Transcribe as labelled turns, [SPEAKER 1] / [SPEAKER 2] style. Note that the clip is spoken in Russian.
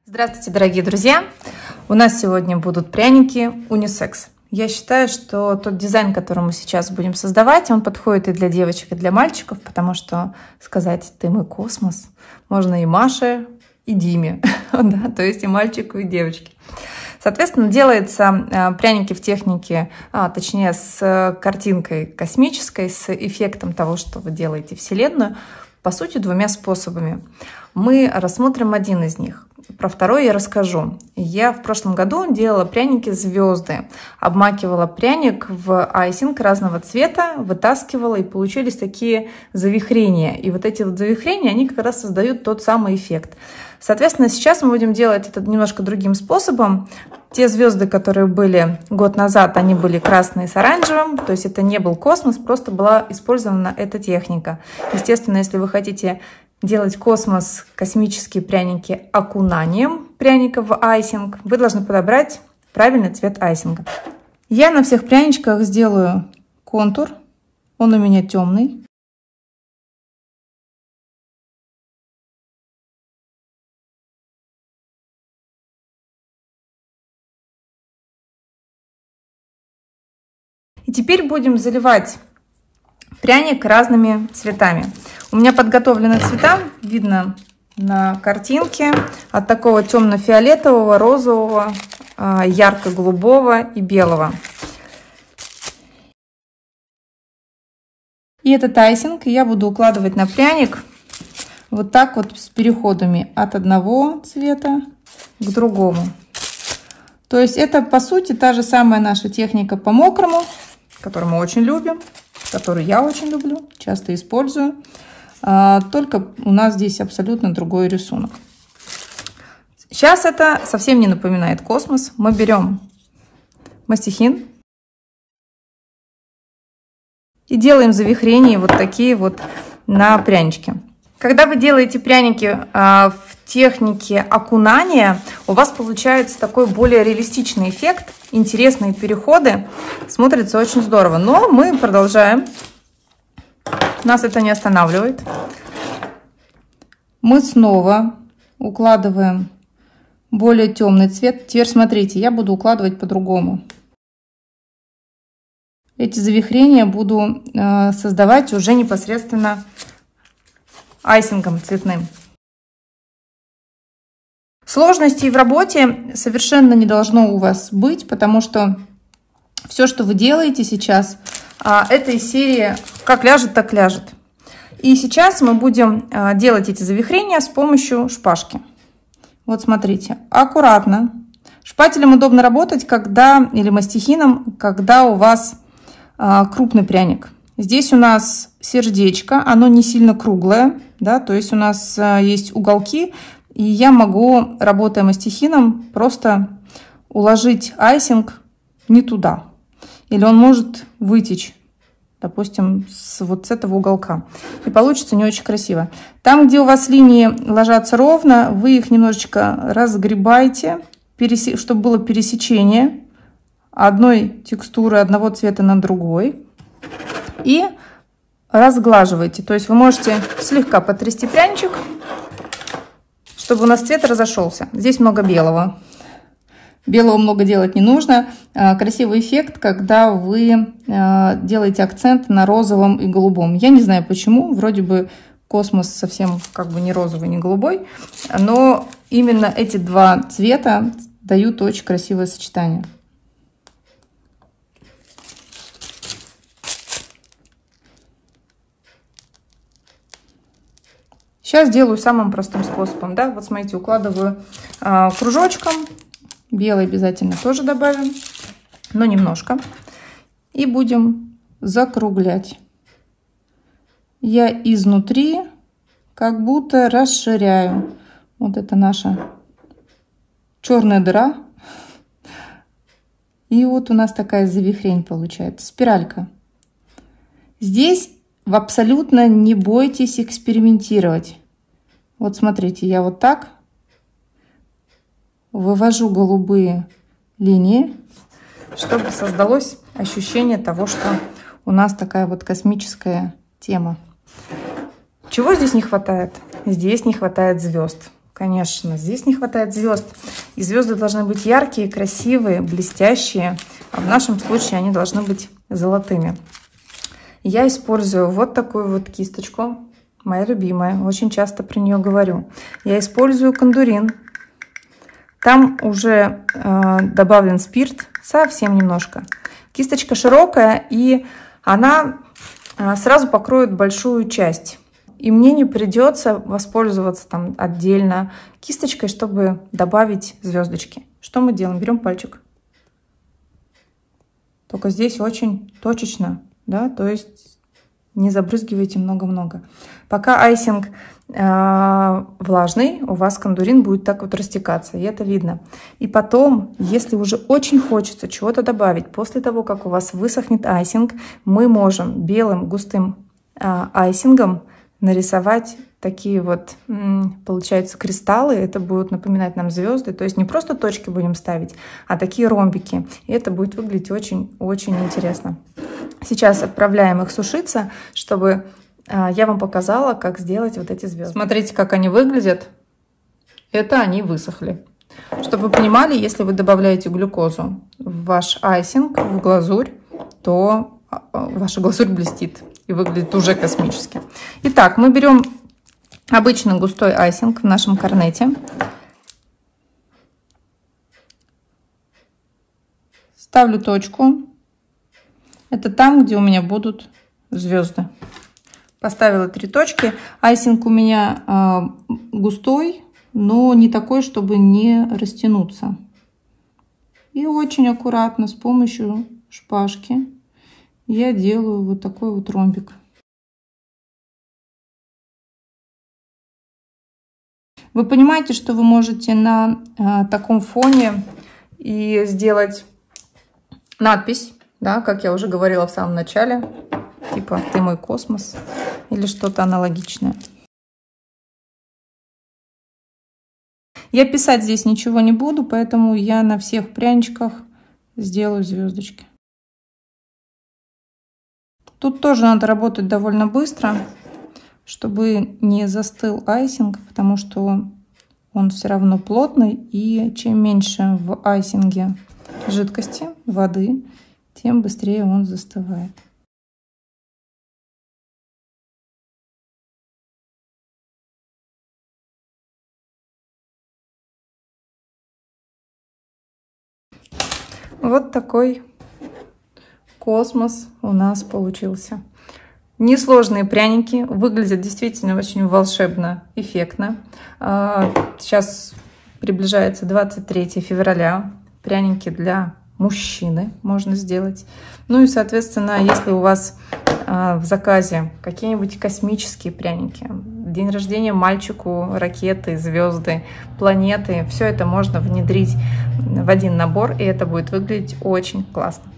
[SPEAKER 1] Здравствуйте, дорогие друзья! У нас сегодня будут пряники унисекс. Я считаю, что тот дизайн, который мы сейчас будем создавать, он подходит и для девочек, и для мальчиков, потому что сказать «ты мой космос» можно и Маше, и Диме, да, то есть и мальчику, и девочке. Соответственно, делаются пряники в технике, точнее с картинкой космической, с эффектом того, что вы делаете Вселенную, по сути, двумя способами. Мы рассмотрим один из них. Про второй я расскажу. Я в прошлом году делала пряники звезды. Обмакивала пряник в айсинг разного цвета, вытаскивала, и получились такие завихрения. И вот эти вот завихрения, они как раз создают тот самый эффект. Соответственно, сейчас мы будем делать это немножко другим способом. Те звезды, которые были год назад, они были красные с оранжевым, то есть это не был космос, просто была использована эта техника. Естественно, если вы хотите делать космос, космические пряники окунанием пряника в айсинг, вы должны подобрать правильный цвет айсинга. Я на всех пряничках сделаю контур, он у меня темный. И теперь будем заливать пряник разными цветами. У меня подготовлены цвета, видно на картинке, от такого темно-фиолетового, розового, ярко-голубого и белого. И этот айсинг я буду укладывать на пряник вот так вот с переходами от одного цвета к другому. То есть это, по сути, та же самая наша техника по мокрому, которую мы очень любим, которую я очень люблю, часто использую. Только у нас здесь абсолютно другой рисунок. Сейчас это совсем не напоминает космос. Мы берем мастихин и делаем завихрения вот такие вот на пряничке. Когда вы делаете пряники в технике окунания, у вас получается такой более реалистичный эффект, интересные переходы, смотрится очень здорово. Но мы продолжаем, нас это не останавливает. Мы снова укладываем более темный цвет. Теперь смотрите, я буду укладывать по-другому. Эти завихрения буду создавать уже непосредственно айсингом цветным. Сложностей в работе совершенно не должно у вас быть, потому что все, что вы делаете сейчас, это из серии «как ляжет, так ляжет». И сейчас мы будем делать эти завихрения с помощью шпажки. Вот смотрите, аккуратно. Шпателем удобно работать, или мастихином, когда у вас крупный пряник. Здесь у нас сердечко, оно не сильно круглое, да, то есть у нас есть уголки, и я могу, работая мастихином, просто уложить айсинг не туда. Или он может вытечь, допустим, вот с этого уголка. И получится не очень красиво. Там, где у вас линии ложатся ровно, вы их немножечко разгребаете, чтобы было пересечение одной текстуры, одного цвета на другой. И разглаживаете. То есть вы можете слегка потрясти пряничек, чтобы у нас цвет разошелся. Здесь много белого. Белого много делать не нужно. Красивый эффект, когда вы делаете акцент на розовом и голубом. Я не знаю почему. Вроде бы космос совсем как бы не розовый, не голубой. Но именно эти два цвета дают очень красивое сочетание. Сейчас делаю самым простым способом. Да? Вот смотрите, укладываю кружочком. Белый обязательно тоже добавим, но немножко. И будем закруглять. Я изнутри как будто расширяю. Вот это наша черная дыра. И вот у нас такая завихрень получается, спиралька. Здесь абсолютно не бойтесь экспериментировать. Вот смотрите, я вот так вывожу голубые линии, чтобы создалось ощущение того, что у нас такая вот космическая тема. Чего здесь не хватает? Здесь не хватает звезд. конечно, здесь не хватает звезд. И звезды должны быть яркие, красивые, блестящие. А в нашем случае они должны быть золотыми. Я использую вот такую вот кисточку. Моя любимая. Очень часто про нее говорю. Я использую кондурин. Там уже добавлен спирт. Совсем немножко. Кисточка широкая, и она сразу покроет большую часть. И мне не придется воспользоваться там отдельно кисточкой, чтобы добавить звездочки. Что мы делаем? Берем пальчик. Только здесь очень точечно, да, то есть не забрызгивайте много-много. Пока айсинг влажный, у вас кондурин будет так вот растекаться, и это видно. И потом, если уже очень хочется чего-то добавить, после того, как у вас высохнет айсинг, мы можем белым густым айсингом нарисовать такие вот, получается, кристаллы. Это будут напоминать нам звезды. То есть не просто точки будем ставить, а такие ромбики. И это будет выглядеть очень-очень интересно. Сейчас отправляем их сушиться, чтобы я вам показала, как сделать вот эти звезды. Смотрите, как они выглядят. Это они высохли. Чтобы вы понимали, если вы добавляете глюкозу в ваш айсинг, в глазурь, то ваша глазурь блестит и выглядит уже космически. Итак, мы берем обычный густой айсинг в нашем корнете. Ставлю точку. Это там, где у меня будут звезды. Поставила 3 точки. Айсинг у меня густой, но не такой, чтобы не растянуться. И очень аккуратно с помощью шпажки я делаю вот такой вот ромбик. Вы понимаете, что вы можете на таком фоне и сделать надпись, да, как я уже говорила в самом начале, типа «Ты мой космос» или что-то аналогичное. Я писать здесь ничего не буду, поэтому я на всех пряничках сделаю звездочки. Тут тоже надо работать довольно быстро, чтобы не застыл айсинг, потому что он все равно плотный, и чем меньше в айсинге жидкости, воды, тем быстрее он застывает. Вот такой космос у нас получился. Несложные пряники, выглядят действительно очень волшебно, эффектно. Сейчас приближается 23 февраля. Пряники для мужчины можно сделать. Ну и, соответственно, если у вас в заказе какие-нибудь космические пряники, день рождения мальчику, ракеты, звезды, планеты, все это можно внедрить в один набор, и это будет выглядеть очень классно.